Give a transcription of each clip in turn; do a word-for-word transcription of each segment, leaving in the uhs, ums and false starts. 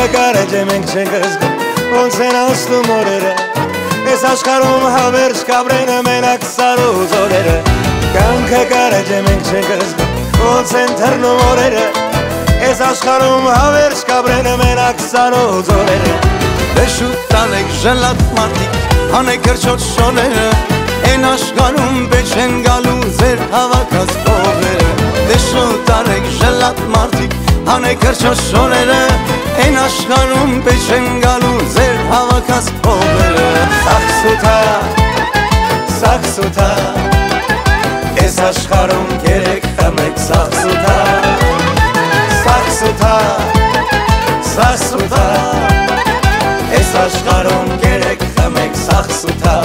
գարեջե մենք չենք զգում ոնց են անցնում օրերը Այս աշխարհում հավերժ կապրեն մենակ սարու ձորերը Կյանքը գարեջե մենք չենք զգում ոնց են թռնում օրերը Այս աշխարհում հավերժ կապրեն մենակ սարու ձորերը Դե շուտ տանեք ժլատ մարդիկ հանեք հրճոտ շորերը Են աշխարհում պետք չեն գալու ձեր հավաքած փողերը Դե շուտ տանեք ժլատ մարդիկ հանեք հրճոտ շորերը Են աշխարհում պետք չեն գալու ձեր հավաքած փողերը Սախսութա, սախսութա Այս աշխարհում երեք խմեք սախսութա Սախսութա, սախսութա Այս աշխարհում երեք խմեք սախսութա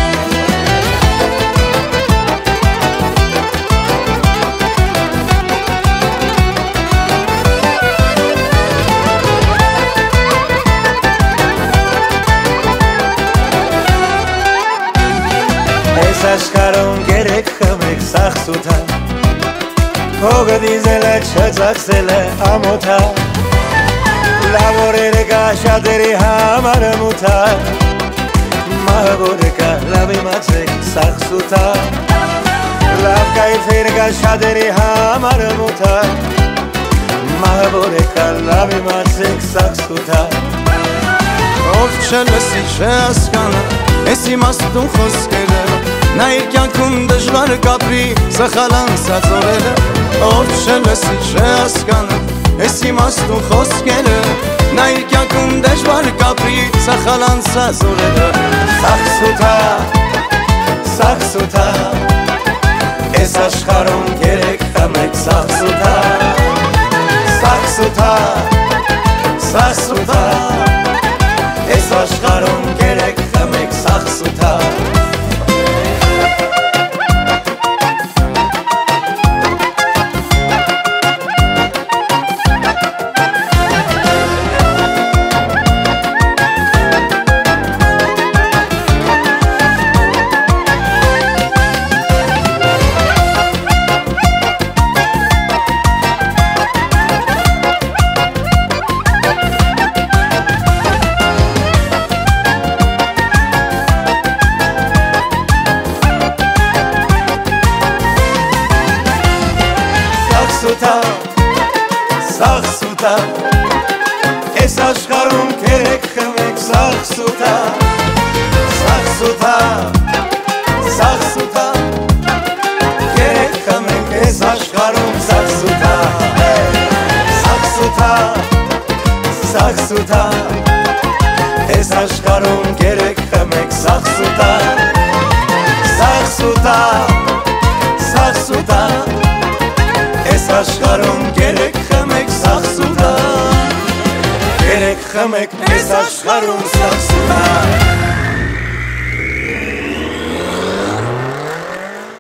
Այս աշխարհում երեք խմեք սախսութա Փողը դիզել է չծախսել է ամոթա Լավ օրերը կա շատերի համար մութա Մահ օրը կա լավ իմացեք սախսութա Լավ կայֆեր կա շատերի համար մութա Մահ օրը կա լավ իմացեք սախսութա Ով չլսի չհասկանա Ես իմաստուն խոսքերը Նա իր կյանքում դժվար կապրի սխալ անցած օրերը Ով չլսի չհասկանա Ես իմաստուն խոսքերը Նա իր կյանքում դժվար կապրի սխալ անցած օրերը Սախսութա, սախսութա Այս աշխարհում երեք խմեք սախսութա Սախսութա, սախսութա Այս աշխարհում երեք խմեք սախսութա Սախսութա, սախսութա Այս աշխարհում երեք խմեք սախսութա Սախսութա, սախսութա Երեք խմեք այս աշխարհում սախսութա Սախսութա, սախսութա Այս աշխարհում երեք խմեք սախսութա Սախսութա, սախսութա Այս աշխարհում երեք խմեք սախսութա Երեք խմեք այս աշխարհում սախսութա